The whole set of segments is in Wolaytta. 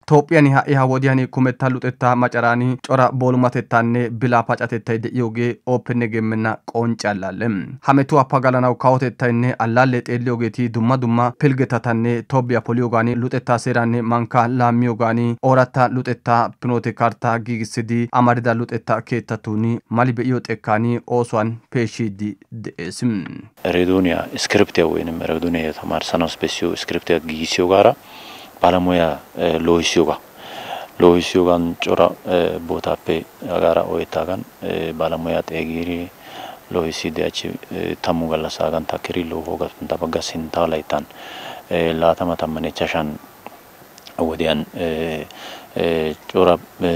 Toophiyan ha wodiyan kumetta luxetta macarani cora boolumatettanne bila pacatettay de'iyoge oopenne gemenna qonccallalle. Ha metuwa pagalanaw kawotettaynne allalle xeelliyogeeti dumma pilgetatanne tobiya poliyogani luxetta seeranne manka laamiyogani oratta luxetta pinote karta gigisidi amarida luxetta keettatuni mali be'iyo xekkani oosuwan peeshidi de'ees. Redonia scriptia ወይንም redonia የተማርሰነው ስፔሲዮ ስክሪፕት ጊሲዮ ጋራ ባለሙያ ሎይሲዮጋን ጮራ ቦታፔ ጋራ ኦይታጋን ባለሙያ ጤጊሪ ሎይሲ ዲያቺ ታሙ ገለሳጋን ታክሪ ሎሆጋት እንታበጋሲን ታላይታን ላተማታ መነቻሻን ወዲያን ጮራ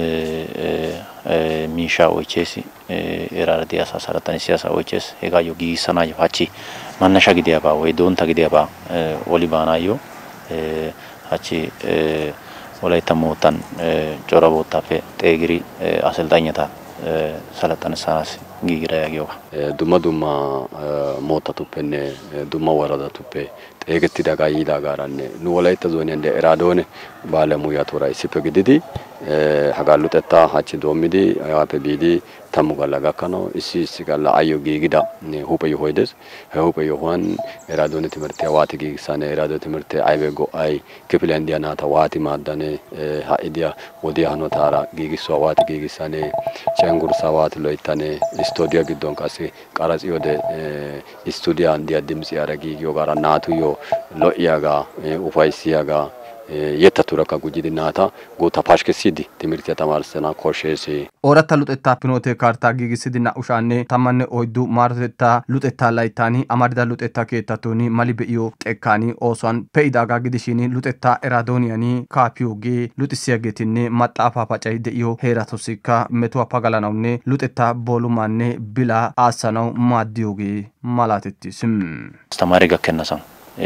ሚሻ ወቼሲ ኤራዲያ ሳሳራታን ሲያሳ ወቼስ ሄጋዮ ጊሰና ይፋቺ ማነሻ ግዲያባ ወይ ዶንታ ግዲያባ ኦሊባናዮ አቺ ወላይታ ሞታን ጮራ ቦታፔ ጤግሪ አሰልጣኝታ ሰለጠነ ሳናስ ጊግራ ያጊዮጋ ዱማ ሞታቱፔነ ዱማ ወራዳቱፔ ጤገቲዳጋ ይዳጋራነ ኑ ወላይታ ዞን እንደ ኤራዶን ባለሙያ ቶራ ሲፔ ግዲዲ ሀጋሉጠታ ሀቺ ዶሚዲ አያፔ ቢዲ ታሙ ጋላጋካኖ እሲ ጋላ አዮ ጊግዳ ሁප ይሆይደስ ሁప ይሆን ኤራዶን ትምርቴ ዋቲ ጊግሳነ ኤራዶ ትምርቴ አይበጎ አይ ክፍለ እንዲያናታ ዋቲ ማዳነ ሃኢዲያ ወዲያ ሆኖ ታራ ጊግሶ ዋቲ ጊግሳነ ቸንጉርሳ ዋቲ ሎይታነ ስቱዲዮ ግዶን ካሴ ቀራጺ ወደ ስቱዲዮ እንዲያ ድምጽ ያረጊ ዮጋራ ናቱዮ ሎያጋ ኡፋይሲያጋ የታቱራካ ጉጂዲ ናታ ጎታ ፓሽከሲዲ ትምርቴ ተማርሰና ኮሼሲ ኦራታ ሉጠታ ፒኖቴ ካርታ ጊግሲዲና ኡሻኔ ታማኔ ኦይዱ ማርተታ ሉጠታ ላይታኒ አማርዳ ሉጠታ ኬታቶኒ ማሊ በኢዮ ጤካኒ ኦሷን ፔይዳጋ ግዲሽኒ ሉጠታ ኤራዶኒያኒ ካፒዮጌ ሉጥሲያጌቲኔ ማጣፋ ፓጫይ ደኢዮ ሄራቶሲካ ሜቶ አፓጋላናውኔ ሉጠታ ቦሉማኔ ቢላ አሳናው ማዲዮጌ ማላተቲስም አስተማሪ ጋከናሳን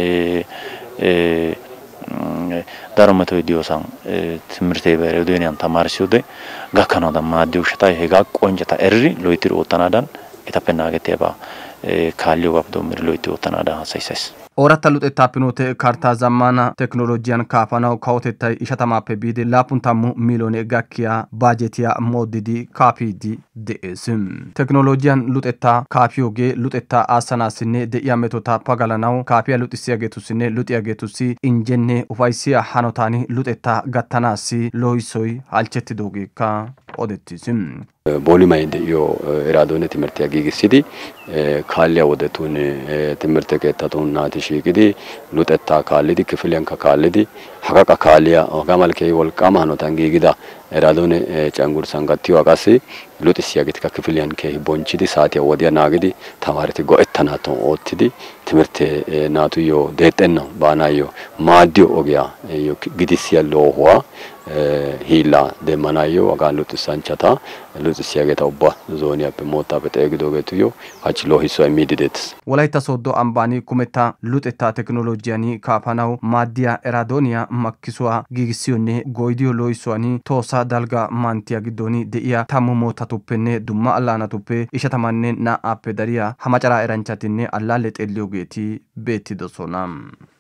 ዳሮመቶ ዲዮሳን ትምርቴ በሬዶኒያን ተማርሲውደ ጋካናው ደማዲው ሽታ ሄጋ ቆንጨታ ኤሪ ሎይቲር ኦተናዳን ኤታፔናገቴባ ካሊዮ ባብዶ ምር ሎይቲ ኦተናዳ ሳይሳይስ ኦራታ ሉጠታ ፒኖቴ ካርታ ዘማና ቴክኖሎጂያን ካፋናው ካውቴታይ ኢሻታማፔ ቢዲ ላፑንታሙ ሚሊዮን ጋኪያ ባጀቲያ ሞዲዲ ካፒዲ ደኤስም ቴክኖሎጂያን ሉጠታ ካፒዮጌ ሉጠታ አሰናስኔ ደያ ሜቶታ ፓጋላናው ካፒያ ሉጥሲያጌቱስኔ ሉጥያጌቱሲ ኢንጀኔ ኡፋይሲያ ሃኖታኒ ሉጠታ ጋታናሲ ሎይሶይ አልቸቲ ዶጌካ ኦደቲስም ቦሊማይ ደዮ ኤራዶኔ ትምርቴ ጊግሲዲ ካሊያ ወደቱን ትምርቴ ከታቱን ናቲ ሺግዲ ሉጠታ ካሊዲ ክፍሊያን ካሊዲ ሐቃቃ ካሊያ ጋማልከ ወልቃማ ኖታን ጊግዳ ኤራዶኔ ጫንጉር ሳንጋቲዮ አቃሲ ሉጥሲያጌት ክፍሊያን ከቦንቺዲ ሳቲያ ወዲያ ናግዲ ተማሪቲ ጎእተናቶ ኦቲዲ ትምርቴ ናቱዮ ደጠና ባናዮ ማዲዮ ኦጊያ ግዲሲያ ሎሆዋ ሂላ ደማናዮ አጋሉት ሳንቻታ ሉጥሲያጌታ ኦባ ዞኒያ በሞታ በጠግዶገቱዮ አችሎ ሂሶ ኢሚዲዴት ወላይታ ሶዶ አምባኒ ኩሜታ ሉጠታ ቴክኖሎጂያኒ ካፋናው ማዲያ ኤራዶኒያ ማኪሶዋ ጊግሲዮኔ ጎይዲዮ ሎይሶኒ ቶሳ ዳልጋ ማንቲያ ግዶኒ ደኢያ ታሙ ሞታቱፔኔ ዱማ አላናቱፔ ኢሸተማኔ ና አፔ ዳሪያ ሐማጨራ ኤራንቻቲኔ አላለ ጤልዮጌቲ ቤቲ ዶሶናም